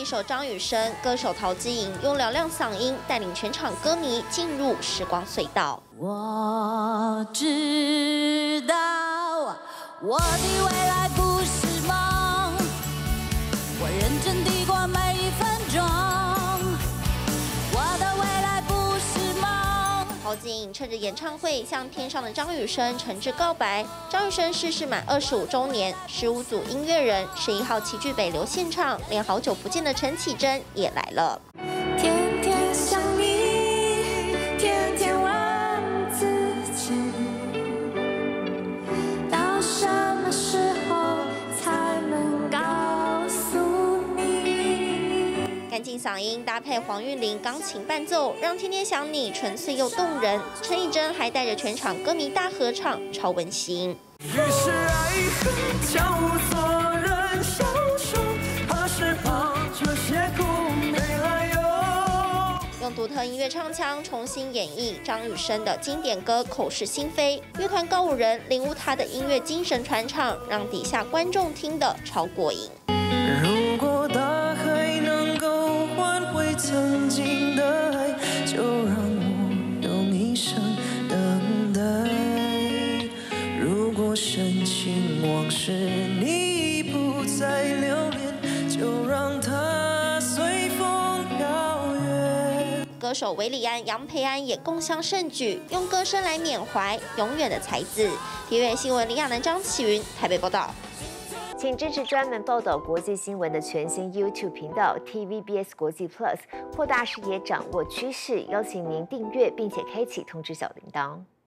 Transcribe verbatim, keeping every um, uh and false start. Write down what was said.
手张雨生、歌手陶晶莹用嘹亮嗓音带领全场歌迷进入时光隧道。 我知道我的未来不是梦，我认真地过每一分钟，我的未来不是梦。 陶晶莹趁着演唱会向天上的张雨生诚挚告白。张雨生逝世满二十五周年，十五组音乐人十一号齐聚北流现场，连好久不见的陈绮贞也来了。 天天想你，天天问自己，到什么时候才能告诉你？ 干净嗓音搭配黄韵玲钢琴伴奏，让《天天想你》纯粹又动人。陈绮贞还带着全场歌迷大合唱，超温馨。 于是爱恨将无所人相守，何时把这些苦没来由？ 用独特音乐唱腔重新演绎张雨生的经典歌《口是心非》，乐团告五人领悟他的音乐精神传唱，让底下观众听得超过瘾。 如果大海能够换回曾经的爱，就让我用一生等待。如果深情往事你不再留恋，就让它随风飘远。 歌手韦礼安、杨培安也共襄盛举，用歌声来缅怀永远的才子。T V B 新闻林亚楠、张启云台北报道。 请支持专门报道国际新闻的全新 YouTube 频道 T V B S 国际 Plus， 扩大视野，掌握趋势。邀请您订阅并且开启通知小铃铛。